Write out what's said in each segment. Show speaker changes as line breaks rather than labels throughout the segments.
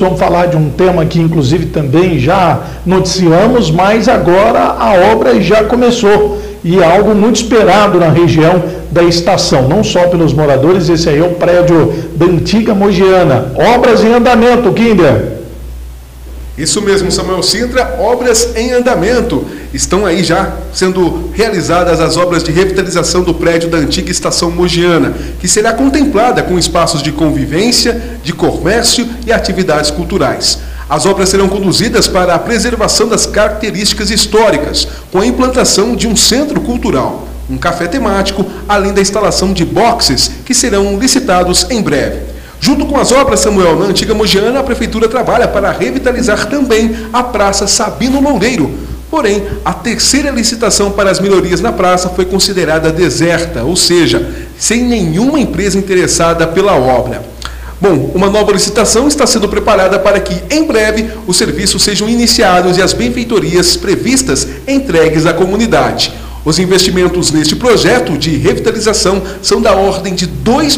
Vamos falar de um tema que inclusive também já noticiamos, mas agora a obra já começou e é algo muito esperado na região da estação, não só pelos moradores. Esse aí é o prédio da antiga Mogiana. Obras em andamento, Kinder.
Isso mesmo, Samuel Sintra, obras em andamento. Estão aí já sendo realizadas as obras de revitalização do prédio da antiga estação Mogiana, que será contemplada com espaços de convivência, de comércio e atividades culturais. As obras serão conduzidas para a preservação das características históricas, com a implantação de um centro cultural, um café temático, além da instalação de boxes que serão licitados em breve. Junto com as obras, Samuel, na antiga Mogiana, a Prefeitura trabalha para revitalizar também a Praça Sabino Loureiro. Porém, a terceira licitação para as melhorias na praça foi considerada deserta, ou seja, sem nenhuma empresa interessada pela obra. Bom, uma nova licitação está sendo preparada para que, em breve, os serviços sejam iniciados e as benfeitorias previstas entregues à comunidade. Os investimentos neste projeto de revitalização são da ordem de R$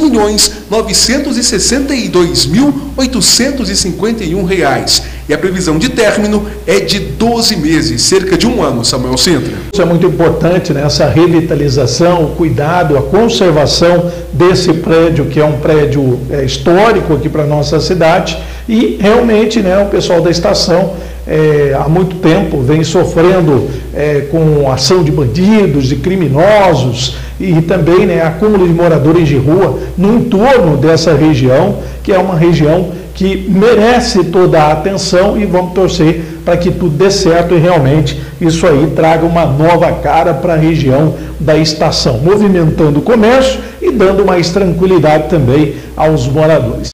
2.962.851 e a previsão de término é de 12 meses, cerca de um ano, Samuel Sintra.
Isso é muito importante, né? Essa revitalização, o cuidado, a conservação desse prédio, que é um prédio histórico aqui para a nossa cidade, e realmente, né, o pessoal da estação há muito tempo vem sofrendo com ação de bandidos, de criminosos e também, né, acúmulo de moradores de rua no entorno dessa região, que é uma região que merece toda a atenção, e vamos torcer para que tudo dê certo e realmente isso aí traga uma nova cara para a região da estação, movimentando o comércio e dando mais tranquilidade também aos moradores.